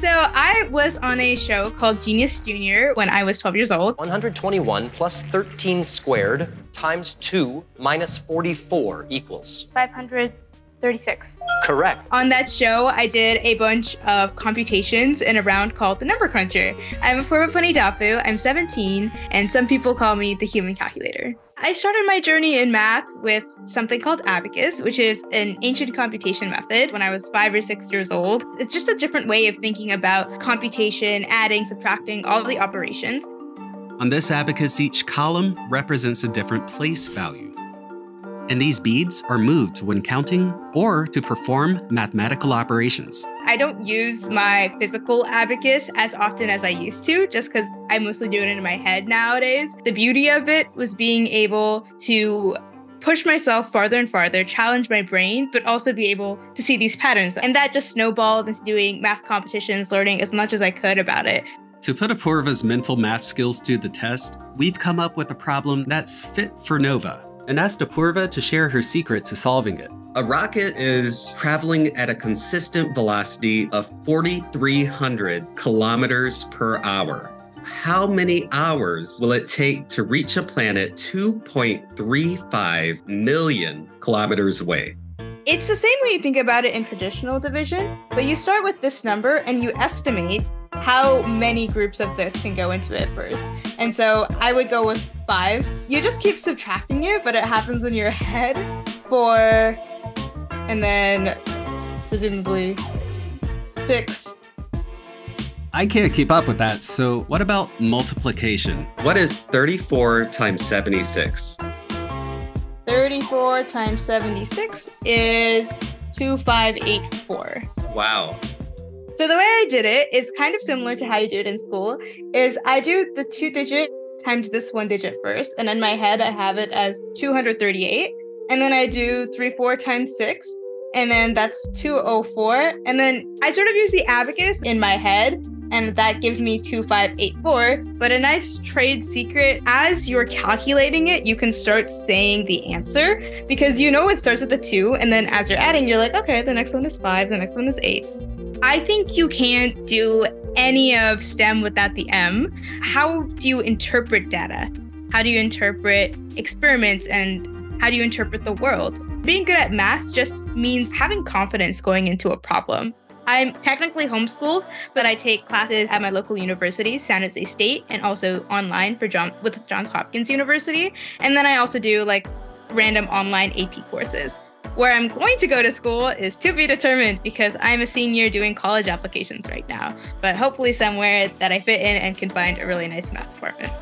So I was on a show called Genius Junior when I was 12 years old. 121 plus 13 squared times 2 minus 44 equals? 536. Correct. On that show, I did a bunch of computations in a round called the Number Cruncher. I'm Apurva Panidapu, I'm 17, and some people call me the human calculator. I started my journey in math with something called abacus, which is an ancient computation method when I was 5 or 6 years old. It's just a different way of thinking about computation, adding, subtracting, all the operations. On this abacus, each column represents a different place value. And these beads are moved when counting or to perform mathematical operations. I don't use my physical abacus as often as I used to, just because I mostly do it in my head nowadays. The beauty of it was being able to push myself farther and farther, challenge my brain, but also be able to see these patterns. And that just snowballed into doing math competitions, learning as much as I could about it. To put Apurva's mental math skills to the test, we've come up with a problem that's fit for Nova, and asked Apurva to share her secret to solving it. A rocket is traveling at a consistent velocity of 4,300 kilometers per hour. How many hours will it take to reach a planet 2.35 million kilometers away? It's the same way you think about it in traditional division, but you start with this number and you estimate how many groups of this can go into it first. And so I would go with 5. You just keep subtracting it, but it happens in your head. 4, and then presumably 6. I can't keep up with that, so what about multiplication? What is 34 times 76? 34 times 76 is 2584. Wow. So the way I did it is kind of similar to how you do it in school, is I do the 2-digit times this 1-digit first, and in my head I have it as 238, and then I do 34 times 6, and then that's 204, and then I sort of use the abacus in my head, and that gives me 2584. But a nice trade secret, as you're calculating it, you can start saying the answer, because you know it starts with a 2, and then as you're adding, you're like, okay, the next one is 5, the next one is 8. I think you can't do any of STEM without the M. How do you interpret data? How do you interpret experiments, and how do you interpret the world? Being good at math just means having confidence going into a problem. I'm technically homeschooled, but I take classes at my local university, San Jose State, and also online with Johns Hopkins University. And then I also do like random online AP courses. Where I'm going to go to school is to be determined, because I'm a senior doing college applications right now, but hopefully somewhere that I fit in and can find a really nice math department.